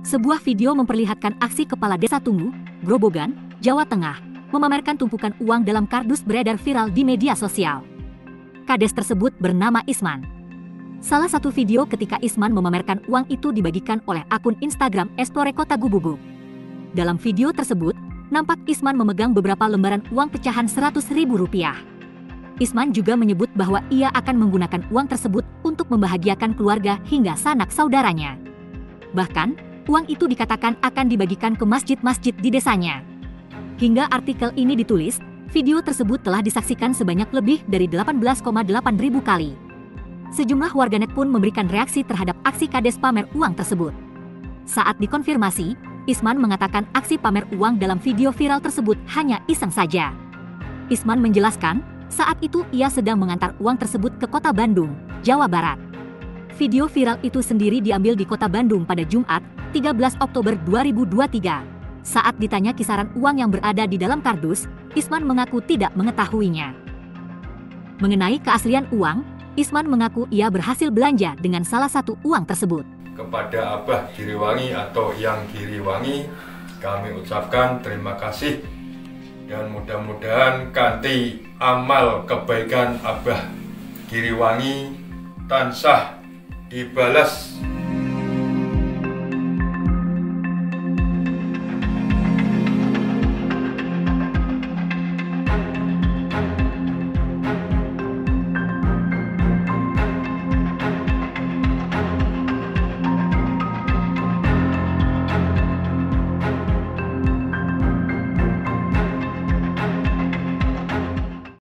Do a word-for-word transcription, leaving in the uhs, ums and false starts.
Sebuah video memperlihatkan aksi kepala desa Tungu, Grobogan, Jawa Tengah, memamerkan tumpukan uang dalam kardus beredar viral di media sosial. Kades tersebut bernama Isman. Salah satu video ketika Isman memamerkan uang itu dibagikan oleh akun Instagram Espore Kota Gubugub. Dalam video tersebut, nampak Isman memegang beberapa lembaran uang pecahan seratus ribu rupiah. Isman juga menyebut bahwa ia akan menggunakan uang tersebut untuk membahagiakan keluarga hingga sanak saudaranya. Bahkan, uang itu dikatakan akan dibagikan ke masjid-masjid di desanya. Hingga artikel ini ditulis, video tersebut telah disaksikan sebanyak lebih dari delapan belas koma delapan ribu kali. Sejumlah warganet pun memberikan reaksi terhadap aksi Kades pamer uang tersebut. Saat dikonfirmasi, Isman mengatakan aksi pamer uang dalam video viral tersebut hanya iseng saja. Isman menjelaskan, saat itu ia sedang mengantar uang tersebut ke kota Bandung, Jawa Barat. Video viral itu sendiri diambil di kota Bandung pada Jumat, tiga belas Oktober dua ribu dua puluh tiga. Saat ditanya kisaran uang yang berada di dalam kardus, Isman mengaku tidak mengetahuinya. Mengenai keaslian uang, Isman mengaku ia berhasil belanja dengan salah satu uang tersebut. Kepada Abah Giriwangi atau Yang Giriwangi, kami ucapkan terima kasih. Dan mudah-mudahan kanthi amal kebaikan Abah Giriwangi tansah dibalas